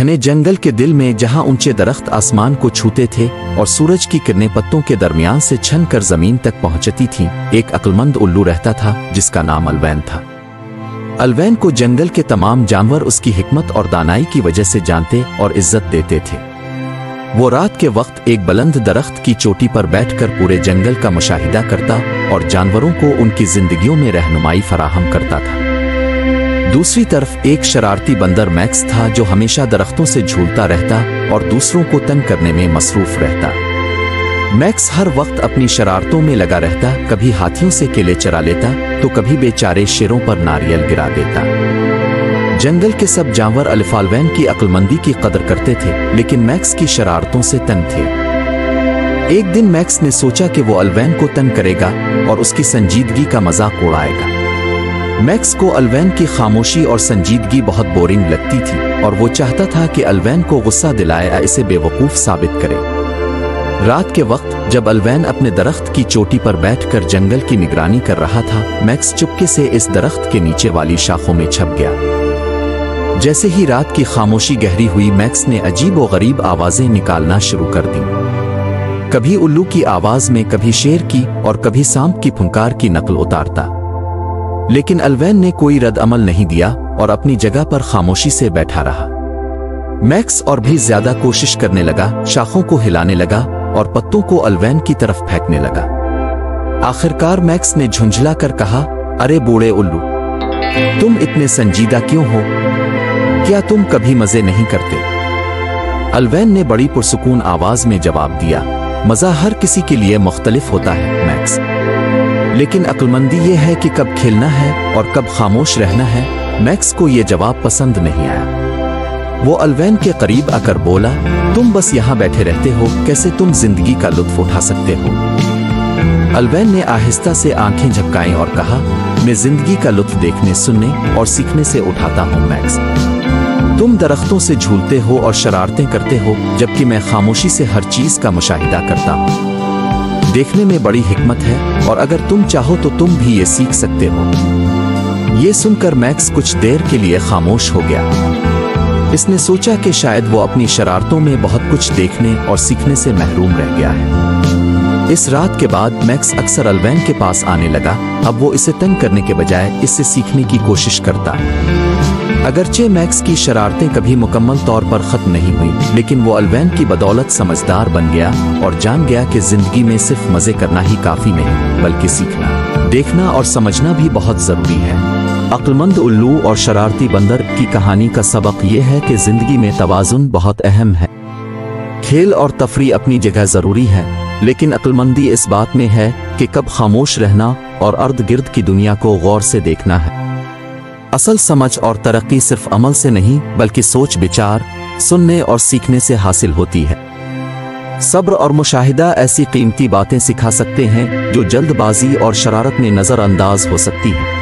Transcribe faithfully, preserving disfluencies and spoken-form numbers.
घने जंगल के दिल में, जहां ऊंचे दरख्त आसमान को छूते थे और सूरज की किरणें पत्तों के दरमियान से छन कर जमीन तक पहुंचती थीं, एक अक्लमंद उल्लू रहता था जिसका नाम अलवैन था। अलवैन को जंगल के तमाम जानवर उसकी हिकमत और दानाई की वजह से जानते और इज्जत देते थे। वो रात के वक्त एक बुलंद दरख्त की चोटी पर बैठकर पूरे जंगल का मुशाहिदा करता और जानवरों को उनकी जिंदगियों में रहनुमाई फराहम करता था। दूसरी तरफ एक शरारती बंदर मैक्स था जो हमेशा दरख्तों से झूलता रहता और दूसरों को तंग करने में मसरूफ रहता। मैक्स हर वक्त अपनी शरारतों में लगा रहता, कभी हाथियों से केले चरा लेता तो कभी बेचारे शेरों पर नारियल गिरा देता। जंगल के सब जानवर अलवैन की अक्लमंदी की कदर करते थे, लेकिन मैक्स की शरारतों से तंग थे। एक दिन मैक्स ने सोचा कि वो अलवैन को तंग करेगा और उसकी संजीदगी का मजाक उड़ाएगा। मैक्स को अलवैन की खामोशी और संजीदगी बहुत बोरिंग लगती थी और वो चाहता था कि अलवैन को गुस्सा दिलाए या इसे बेवकूफ़ साबित करे। रात के वक्त जब अलवैन अपने दरख्त की चोटी पर बैठकर जंगल की निगरानी कर रहा था, मैक्स चुपके से इस दरख्त के नीचे वाली शाखों में छप गया। जैसे ही रात की खामोशी गहरी हुई, मैक्स ने अजीब व गरीब आवाज़ें निकालना शुरू कर दी। कभी उल्लू की आवाज़ में, कभी शेर की और कभी सांप की फुंकार की नकल उतारता। लेकिन अलवैन ने कोई रद्द अमल नहीं दिया और अपनी जगह पर खामोशी से बैठा रहा। मैक्स और भी ज्यादा कोशिश करने लगा, शाखों को हिलाने लगा और पत्तों को अलवैन की तरफ फेंकने लगा। आखिरकार मैक्स ने झुंझला कर कहा, अरे बूढ़े उल्लू, तुम इतने संजीदा क्यों हो? क्या तुम कभी मजे नहीं करते? अलवैन ने बड़ी पुरसुकून आवाज में जवाब दिया, मजा हर किसी के लिए मुख्तलिफ होता है मैक्स, लेकिन अक्लमंदी ये है कि कब खेलना है और कब खामोश रहना है। मैक्स को यह जवाब पसंद नहीं आया। वो अलवैन के करीब आकर बोला, तुम बस यहाँ बैठे रहते हो, कैसे तुम जिंदगी का लुत्फ उठा सकते हो? अलवैन ने आहिस्ता से आंखें झपकाईं और कहा, मैं जिंदगी का लुत्फ देखने, सुनने और सीखने से उठाता हूँ मैक्स। तुम दरख्तों से झूलते हो और शरारतें करते हो, जबकि मैं खामोशी से हर चीज का मुशाहिदा करता हूँ। देखने में बड़ी हिकमत है और अगर तुम चाहो तो तुम भी ये सीख सकते हो। ये सुनकर मैक्स कुछ देर के लिए खामोश हो गया। इसने सोचा कि शायद वो अपनी शरारतों में बहुत कुछ देखने और सीखने से महरूम रह गया है। इस रात के बाद मैक्स अक्सर अलवैन के पास आने लगा। अब वो इसे तंग करने के बजाय इससे सीखने की कोशिश करता है। अगरचे मैक्स की शरारतें कभी मुकम्मल तौर पर खत्म नहीं हुई, लेकिन वो अलवैन की बदौलत समझदार बन गया और जान गया कि जिंदगी में सिर्फ मजे करना ही काफी नहीं, बल्कि सीखना, देखना और समझना भी बहुत जरूरी है। अक्लमंद उल्लू और शरारती बंदर की कहानी का सबक ये है कि जिंदगी में तवाज़ुन बहुत अहम है। खेल और तफरी अपनी जगह जरूरी है, लेकिन अक्लमंदी इस बात में है कि कब खामोश रहना और अर्द गिर्द की दुनिया को गौर से देखना है। असल समझ और तरक्की सिर्फ अमल से नहीं, बल्कि सोच, विचार, सुनने और सीखने से हासिल होती है। सब्र और मुशाहिदा ऐसी कीमती बातें सिखा सकते हैं जो जल्दबाजी और शरारत में नजरअंदाज हो सकती हैं।